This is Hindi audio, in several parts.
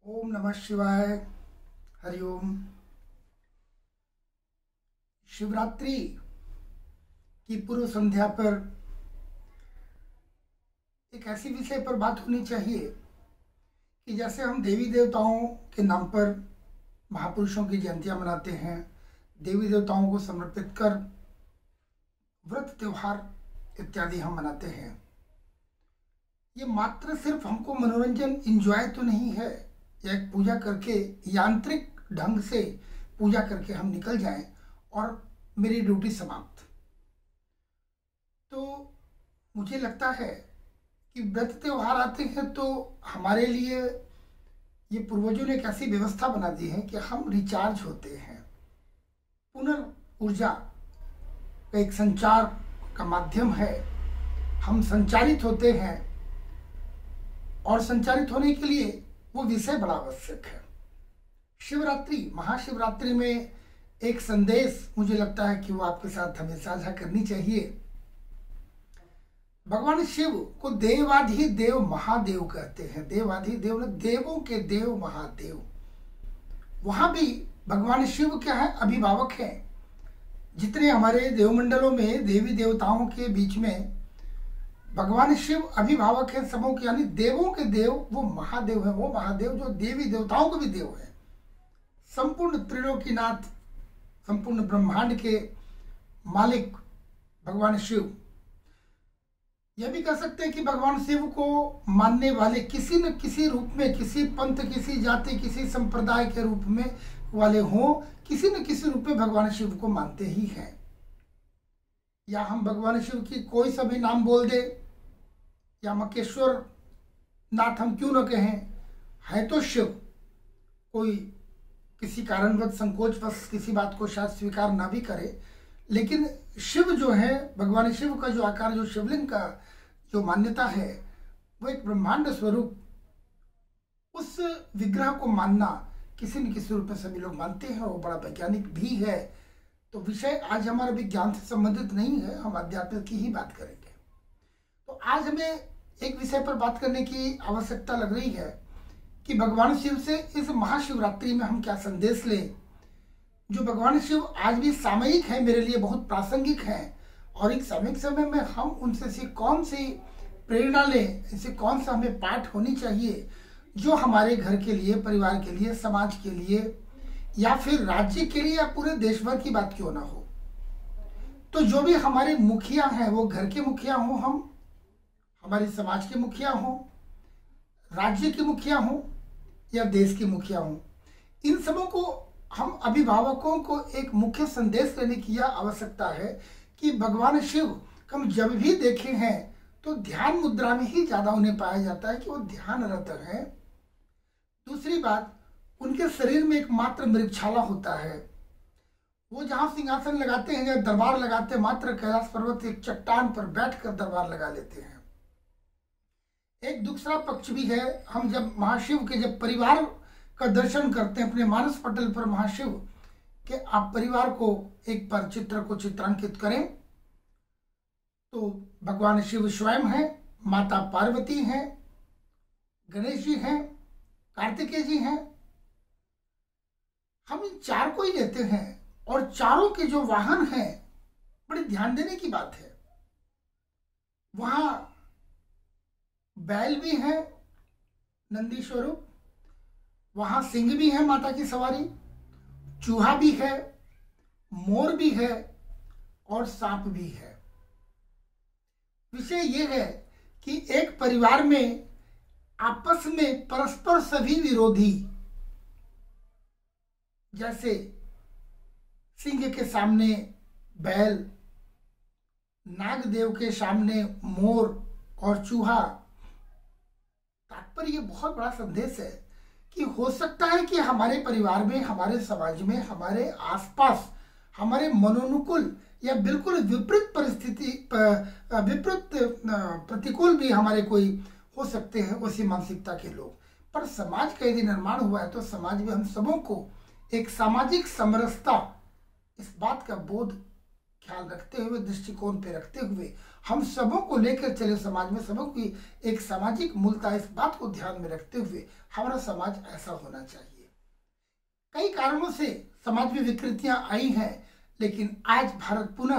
ओम नमः शिवाय। हरिओम। शिवरात्रि की पूर्व संध्या पर एक ऐसी विषय पर बात होनी चाहिए कि जैसे हम देवी देवताओं के नाम पर महापुरुषों की जयंतियां मनाते हैं, देवी देवताओं को समर्पित कर व्रत त्योहार इत्यादि हम मनाते हैं। ये मात्र सिर्फ हमको मनोरंजन इंजॉय तो नहीं है, या एक पूजा करके यांत्रिक ढंग से पूजा करके हम निकल जाएं और मेरी ड्यूटी समाप्त। तो मुझे लगता है कि व्रत त्योहार आते हैं तो हमारे लिए ये पूर्वजों ने एक ऐसी व्यवस्था बना दी है कि हम रिचार्ज होते हैं। पुनर्ऊर्जा का एक संचार का माध्यम है, हम संचारित होते हैं और संचारित होने के लिए वो विषय बड़ा आवश्यक है। शिवरात्रि, महाशिवरात्रि में एक संदेश मुझे लगता है कि वो आपके साथ हमें साझा करनी चाहिए। भगवान शिव को देवाधिदेव महादेव कहते हैं। देवाधिदेव ने देवों के देव महादेव। वहां भी भगवान शिव क्या है, अभिभावक हैं। जितने हमारे देवमंडलों में देवी देवताओं के बीच में भगवान शिव अभिभावक है सबों के, यानी देवों के देव वो महादेव है। वो महादेव जो देवी देवताओं के भी देव है, संपूर्ण त्रिलोकीनाथ, संपूर्ण ब्रह्मांड के मालिक भगवान शिव। यह भी कह सकते हैं कि भगवान शिव को मानने वाले किसी न किसी रूप में, किसी पंथ, किसी जाति, किसी संप्रदाय के रूप में वाले हों, किसी न किसी रूप में भगवान शिव को मानते ही हैं। या हम भगवान शिव की कोई सा भी नाम बोल दे, या मकेश्वर नाथ हम क्यों न कहें, है तो शिव। कोई किसी कारणवश संकोचवश किसी बात को शायद स्वीकार ना भी करे, लेकिन शिव जो है, भगवान शिव का जो आकार, जो शिवलिंग का जो मान्यता है, वो एक ब्रह्मांड स्वरूप, उस विग्रह को मानना किसी न किसी रूप में सभी लोग मानते हैं और वो बड़ा वैज्ञानिक भी है। तो विषय आज हमारा विज्ञान से संबंधित नहीं है, हम अध्यात्म की ही बात करेंगे। तो आज हमें एक विषय पर बात करने की आवश्यकता लग रही है कि भगवान शिव से इस महाशिवरात्रि में हम क्या संदेश लें। जो भगवान शिव आज भी सामयिक है, मेरे लिए बहुत प्रासंगिक है, और एक सामयिक समय में हम उनसे से कौन सी प्रेरणा लें, इसे कौन सा हमें पाठ होनी चाहिए जो हमारे घर के लिए, परिवार के लिए, समाज के लिए, या फिर राज्य के लिए, या पूरे देश भर की बात क्यों ना हो। तो जो भी हमारे मुखिया हैं, वो घर के मुखिया हों, हम हमारे समाज के मुखिया हों, राज्य के मुखिया हों, या देश के मुखिया हों, इन सबों को हम अभिभावकों को एक मुख्य संदेश देने की यह आवश्यकता है कि भगवान शिव हम जब भी देखे हैं तो ध्यान मुद्रा में ही ज्यादा उन्हें पाया जाता है कि वो ध्यानरत हैं। दूसरी बात, उनके शरीर में एक मात्र मृगछाला होता है। वो जहां सिंहासन लगाते हैं या दरबार लगाते, मात्र कैलाश पर्वत एक चट्टान पर बैठकर दरबार लगा लेते हैं। एक दूसरा पक्ष भी है, हम जब महाशिव के जब परिवार का दर्शन करते हैं अपने मानस पटल पर महाशिव के, आप परिवार को एक बार चित्र को चित्रांकित करें तो भगवान शिव स्वयं है, माता पार्वती हैं, गणेश जी हैं, कार्तिकेय जी हैं। हम इन चार को ही लेते हैं और चारों के जो वाहन हैं, बड़े ध्यान देने की बात है। वहां बैल भी है नंदी स्वरूप, वहां सिंह भी है माता की सवारी, चूहा भी है, मोर भी है और सांप भी है। विषय यह है कि एक परिवार में आपस में परस्पर सभी विरोधी, जैसे सिंह के सामने बैल, नागदेव के सामने मोर और चूहा। तात्पर्य बहुत बड़ा संदेश है कि हो सकता है कि हमारे परिवार में, हमारे समाज में, हमारे आसपास, हमारे मनोनुकूल या बिल्कुल विपरीत परिस्थिति, विपरीत प्रतिकूल भी हमारे कोई हो सकते हैं उसी मानसिकता के लोग। पर समाज का यदि निर्माण हुआ है तो समाज में हम सबों को एक सामाजिक समरसता, इस बात का बोध ख्याल रखते हुए, दृष्टिकोण पे रखते हुए हम सबों को लेकर चले, समाज में सबों की एक सामाजिक मूलता, इस बात को ध्यान में रखते हुए हमारा समाज ऐसा होना चाहिए। कई कारणों से समाज में विकृतियां आई हैं, लेकिन आज भारत पुनः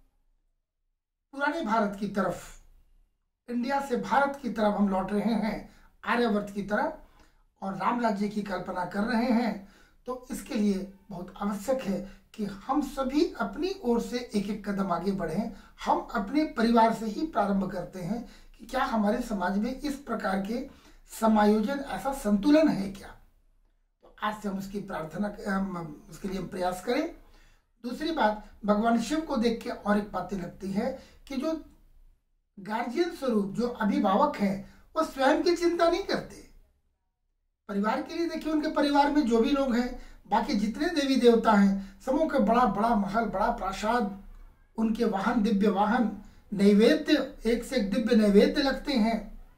पुराने भारत की तरफ, इंडिया से भारत की तरफ हम लौट रहे हैं, आर्यवर्त की तरफ, और राम राज्य की कल्पना कर रहे हैं। तो इसके लिए बहुत आवश्यक है कि हम सभी अपनी ओर से एक एक कदम आगे बढ़ें। हम अपने परिवार से ही प्रारंभ करते हैं कि क्या हमारे समाज में इस प्रकार के समायोजन, ऐसा संतुलन है क्या। तो आज से हम उसकी प्रार्थना, उसके लिए हम प्रयास करें। दूसरी बात, भगवान शिव को देख के और एक बातें लगती है कि जो गार्जियन स्वरूप, जो अभिभावक हैं, वो स्वयं की चिंता नहीं करते। परिवार के लिए देखिए, उनके परिवार में जो भी लोग हैं, बाकी जितने देवी देवता हैं, सबों का बड़ा बड़ा महल, बड़ा प्रासाद, उनके वाहन, दिव्य वाहन, नैवेद्य, एक से एक दिव्य नैवेद्य लगते हैं,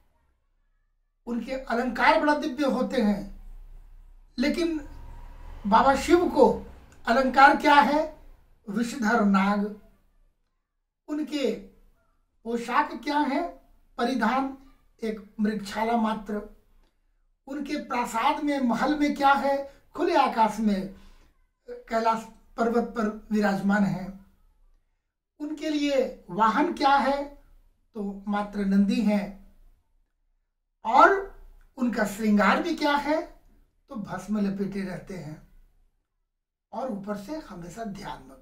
उनके अलंकार बड़ा दिव्य होते हैं। लेकिन बाबा शिव को अलंकार क्या है? विषधर नाग। उनके पोशाक क्या है? परिधान एक मृगछाला मात्र। उनके प्रासाद में, महल में क्या है? खुले आकाश में कैलाश पर्वत पर विराजमान है। उनके लिए वाहन क्या है? तो मात्र नंदी है। और उनका श्रृंगार भी क्या है? तो भस्म लपेटे रहते हैं, और ऊपर से हमेशा ध्यान मग्न।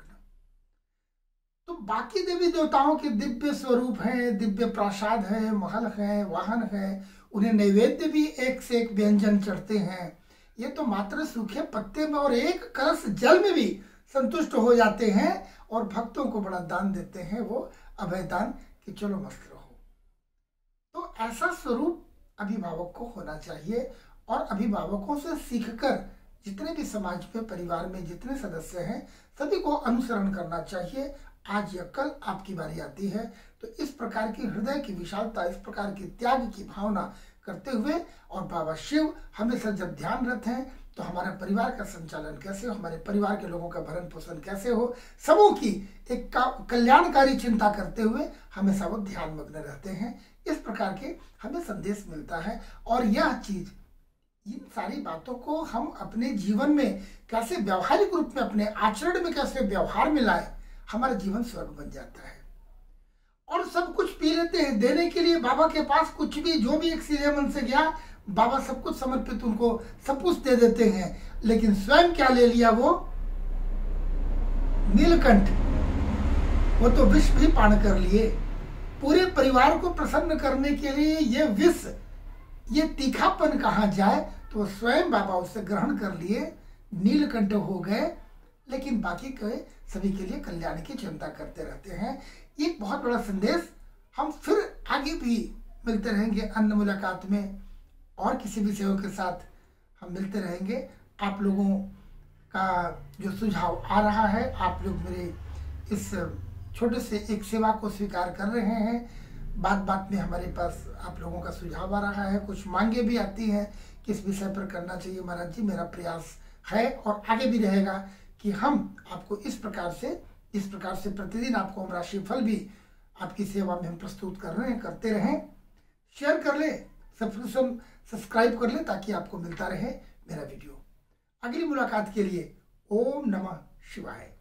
तो बाकी देवी देवताओं के दिव्य स्वरूप हैं, दिव्य प्रासाद है, महल है, वाहन है, उन्हें नैवेद्य भी एक से एक व्यंजन चढ़ते हैं। ये तो मात्र सूखे पत्ते में और एक कलश जल में भी संतुष्ट हो जाते हैं, और भक्तों को बड़ा दान देते हैं, वो अभय दान, कि चलो मस्त रहो। तो ऐसा स्वरूप अभिभावक को होना चाहिए, और अभिभावकों से सीखकर जितने भी समाज में, परिवार में जितने सदस्य हैं, सभी को अनुसरण करना चाहिए। आज या कल आपकी बारी आती है, तो इस प्रकार की हृदय की विशालता, इस प्रकार की त्याग की भावना करते हुए, और बाबा शिव हमेशा जब ध्यानरत हैं, तो हमारे परिवार का संचालन कैसे हो, हमारे परिवार के लोगों का भरण पोषण कैसे हो, सबों की एक कल्याणकारी चिंता करते हुए हमेशा वो ध्यान मग्न रहते हैं। इस प्रकार के हमें संदेश मिलता है। और यह चीज, इन सारी बातों को हम अपने जीवन में कैसे व्यवहारिक रूप में, अपने आचरण में कैसे व्यवहार में लाए, हमारा जीवन स्वर्ग बन जाता है। और सब कुछ पी लेते हैं देने के लिए बाबा के पास, कुछ भी, जो भी एक सीधे मन से गया, बाबा सब कुछ समर्पित, उनको सब कुछ दे देते हैं। लेकिन स्वयं क्या ले लिया? वो नीलकंठ, वो तो विष भी पान कर लिए। पूरे परिवार को प्रसन्न करने के लिए ये विष, ये तीखापन कहाँ जाए, तो स्वयं बाबा उससे ग्रहण कर लिए, नीलकंठ हो गए। लेकिन बाकी के सभी के लिए कल्याण की चिंता करते रहते हैं। एक बहुत बड़ा संदेश। हम फिर आगे भी मिलते रहेंगे अन्य मुलाकात में, और किसी विषयों के साथ हम मिलते रहेंगे। आप लोगों का जो सुझाव आ रहा है, आप लोग मेरे इस छोटे से एक सेवा को स्वीकार कर रहे हैं। बात बात में हमारे पास आप लोगों का सुझाव आ रहा है, कुछ मांगे भी आती हैं, किस विषय पर करना चाहिए। महाराज जी, मेरा प्रयास है और आगे भी रहेगा कि हम आपको इस प्रकार से प्रतिदिन आपको हम राशिफल भी आपकी सेवा में हम प्रस्तुत कर रहे हैं, करते रहें। शेयर कर लें, सब्सक्राइब कर लें, ताकि आपको मिलता रहे मेरा वीडियो। अगली मुलाकात के लिए ओम नमः शिवाय।